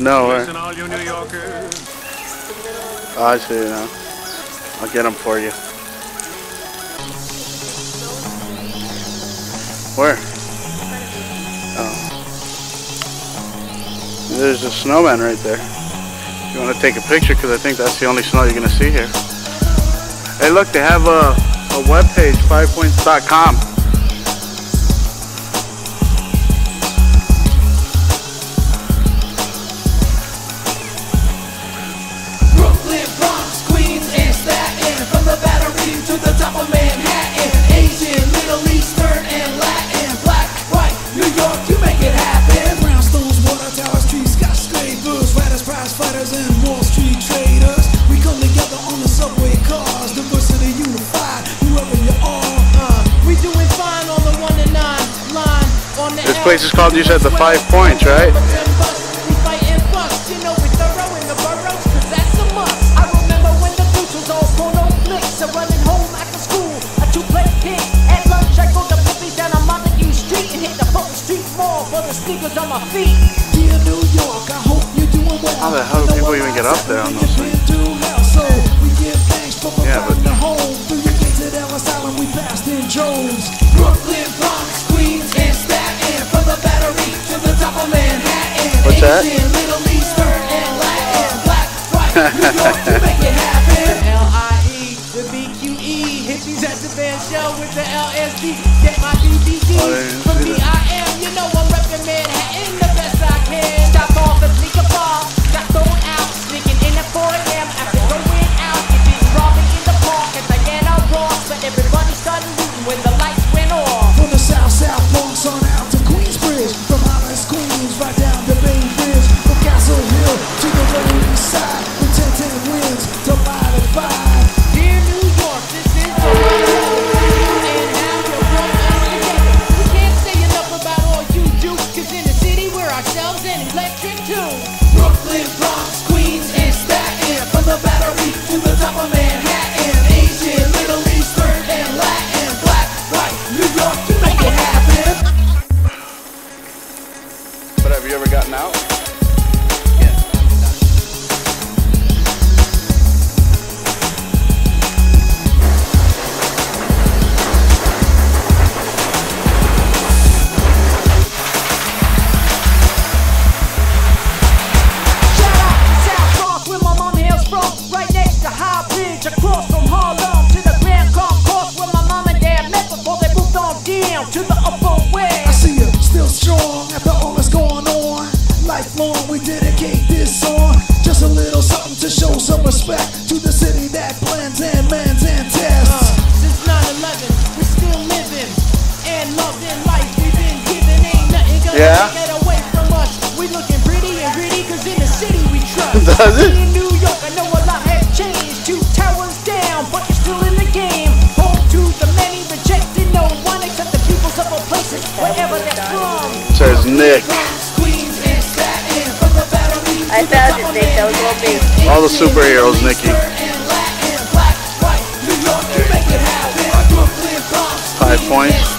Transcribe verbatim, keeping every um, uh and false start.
know where. Listen, all you New Yorkers. Oh, I see you now. I'll get them for you. Where? Oh. There's a snowman right there. You want to take a picture because I think that's the only snow you're going to see here. Hey, look, they have a, a web page, five points dot com. Brooklyn, Bronx, Queens, and Staten, from the Battery to the top of Manhattan, Asian, Middle Eastern, and Latin, black, white, New York, you make it happen. Brownstones, water towers, trees, skyscrapers, riders, prize fighters, and Wall Street traders. We come together on the subway cars, diversity unified, whoever you are. Uh, we doing fine on the one and nine line. On the This place is called, you said, the Five Points, right? We fight and bust, you know we're thorough in the boroughs, cause that's a must. I remember when the boots was all porno flicks, so running home after school, a two-play pig. At lunch, I go to Pippi's down on Montague Street and hit the Fulton Street Mall for the sneakers on my feet. Dear New York, I hope you're doing well. How the hell do people even get up there on those things? So we give thanks for Yeah, but the home. Through your gates at Ellis Island, we passed in droves. Brooklyn, Bronx, Queens, and Staten, from the Battery to the top of Manhattan. What's that? Asian, Middle Eastern, and Latin, black, white, New York, you make it happen. L I E, the B Q E, hippies at the band show with the L S D. Get my D V D Oh, I didn't from see B I M. You know I'm repping Manhattan the best I can. Stop off the sneaker bar, got thrown out, sneaking in at four A M after going out. You didn't rob me in the park at Diana Ross, but everybody started rooting when the lights went off. From the South, South Bronx on out to Queensbridge, from Hollis, Queens, right down to Bay Bridge, from Castle Hill to the Lower East Side, from ten ten winds to five to five. Dear New York, this is the and now you're broke and together. We can't say enough about all you do, cause in the city we're ourselves and electric too. Brooklyn, Bronx, Queens, and Staten, from the Battery to the top of Manhattan, Asian, Middle Eastern, and Latin, black, white, New York, you make it happen. But have you ever gotten out? Shout out to South Bronx, where my mom hails from, right next to High Bridge, across from Harlem to the Grand Concourse, where my mom and dad met before they moved on down to the Upper West. I see you still strong after all that's going on. Lifelong, we dedicate this song. Just a little something to show some respect to the city that blends and mends and tests. Uh, since nine eleven, we're still living and loving life we've been given. Ain't nothing gonna Yeah. take it away from us. We looking pretty and gritty, cause in the city we trust. Does it? In New York, I know a lot has changed. Two towers down, but you're still in the game. Home to the many, rejected no one except the peoples of all places, wherever they're from. Says Nick. Queens and Staten, from the Battery I found it, Nick. That was all me. All the superheroes, Nikki. Five Points.